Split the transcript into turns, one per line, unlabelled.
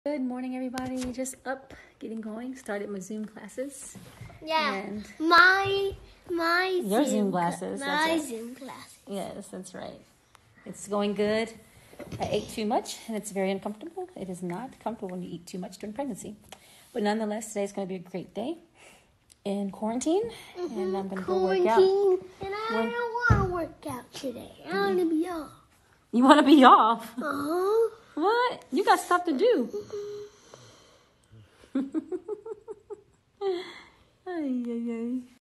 Good morning, everybody. Just up, getting going. Started my Zoom classes.
Yeah,
and
my
your Zoom classes.
My
that's right.
Zoom classes.
Yes, that's right. It's going good. I ate too much, and it's very uncomfortable. It is not comfortable when you eat too much during pregnancy. But nonetheless, today's going to be a great day in quarantine, and I'm going to go work out.
And I don't want to work out today. I want to be off.
You want to be off?
Uh-huh.
What? You got stuff to do. Ay, ay, ay.